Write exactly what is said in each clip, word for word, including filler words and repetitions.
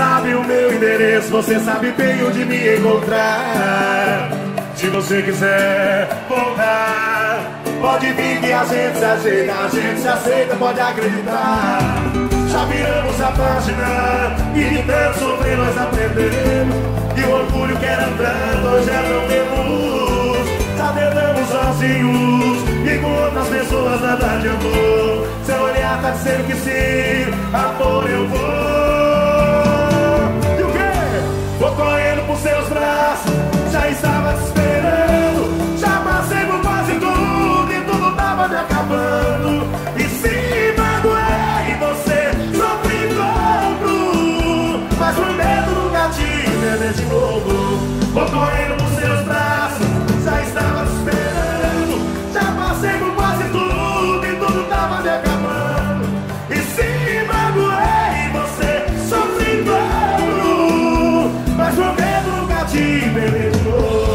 sabe o meu endereço, você sabe bem onde me encontrar. Se você quiser voltar, pode vir que a gente se ajeita, a gente se aceita, pode acreditar. Já viramos a página e de tanto sofrer nós aprendemos. E o orgulho que era tanto hoje já não temos. Já tentamos sozinhos e com outras pessoas nada adiantou. Seu olhar tá dizendo que sim, amor eu vou. E o quê? Vou correndo por seus braços, já estava te esperando. Já passei por quase tudo e tudo tava me acabando. E se magoei você, sofri dobro. Mas o medo nunca tive, beber de novo. Vou correndo por seus braços, já estava te esperando. Já passei por quase tudo e tudo tava me acabando. E se magoei você, sofri dobro. Mas o medo nunca tive, beber de novo.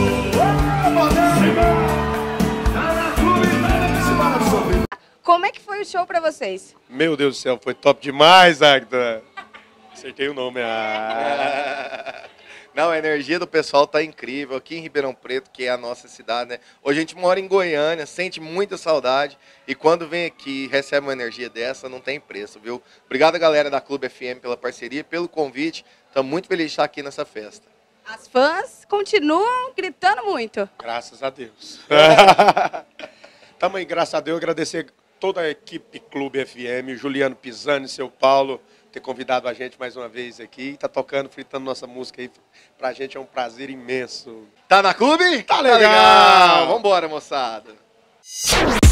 Como é que foi o show pra vocês? Meu Deus do céu, foi top demais, Agda. Acertei o nome. Ah. Não, a energia do pessoal tá incrível. Aqui em Ribeirão Preto, que é a nossa cidade, né? Hoje a gente mora em Goiânia, sente muita saudade. E quando vem aqui e recebe uma energia dessa, não tem preço, viu? Obrigado, galera da Clube F M, pela parceria, pelo convite. Estamos muito felizes de estar aqui nessa festa. As fãs continuam gritando muito. Graças a Deus. Também, graças a Deus, agradecer toda a equipe Clube F M, Juliano Pisani, seu Paulo, ter convidado a gente mais uma vez aqui. Tá tocando, fritando nossa música aí. Pra gente é um prazer imenso. Tá na Clube? Tá legal! Tá legal. Vambora, moçada.